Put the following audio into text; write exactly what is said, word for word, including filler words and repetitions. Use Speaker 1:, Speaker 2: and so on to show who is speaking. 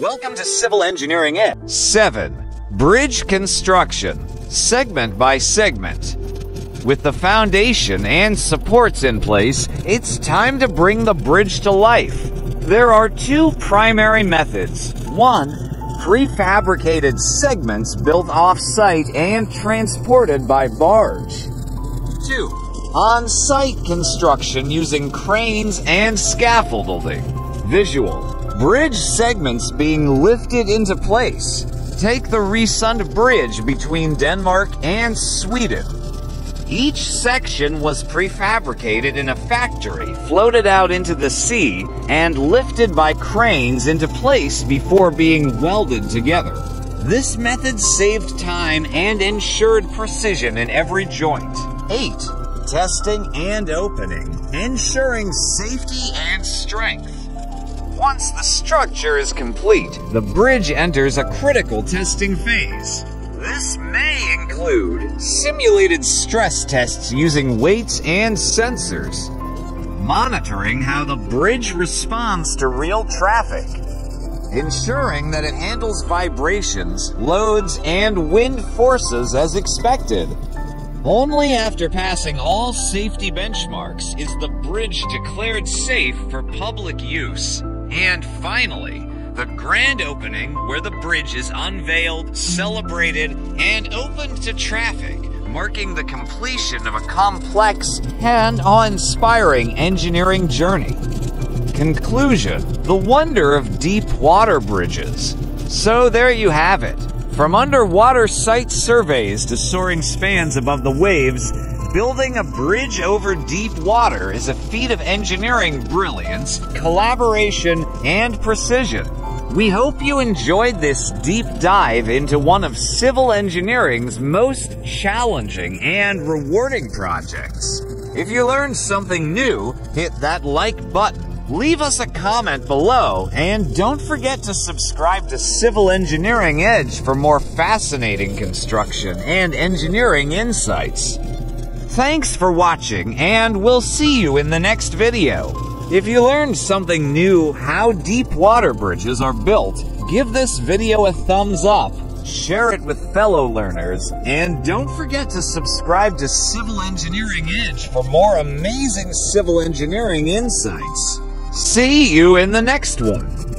Speaker 1: Welcome to Civil Engineering Edge. seven. Bridge construction, segment by segment. With the foundation and supports in place, it's time to bring the bridge to life. There are two primary methods. One, prefabricated segments built off-site and transported by barge. Two, on-site construction using cranes and scaffolding. Visual, bridge segments being lifted into place. Take the Øresund Bridge between Denmark and Sweden. Each section was prefabricated in a factory, floated out into the sea, and lifted by cranes into place before being welded together. This method saved time and ensured precision in every joint. eight. Testing and opening, ensuring safety and strength. Once the structure is complete, the bridge enters a critical testing phase. This may include simulated stress tests using weights and sensors, monitoring how the bridge responds to real traffic, ensuring that it handles vibrations, loads, and wind forces as expected. Only after passing all safety benchmarks is the bridge declared safe for public use. And finally, the grand opening, where the bridge is unveiled, celebrated, and opened to traffic, marking the completion of a complex and awe-inspiring engineering journey. Conclusion: the wonder of deep water bridges. So there you have it. From underwater site surveys to soaring spans above the waves, building a bridge over deep water is a feat of engineering brilliance, collaboration, and precision. We hope you enjoyed this deep dive into one of civil engineering's most challenging and rewarding projects. If you learned something new, hit that like button, leave us a comment below, and don't forget to subscribe to Civil Engineering Edge for more fascinating construction and engineering insights. Thanks for watching, and we'll see you in the next video. If you learned something new how deep water bridges are built, give this video a thumbs up, share it with fellow learners, and don't forget to subscribe to Civil Engineering Edge for more amazing civil engineering insights. See you in the next one.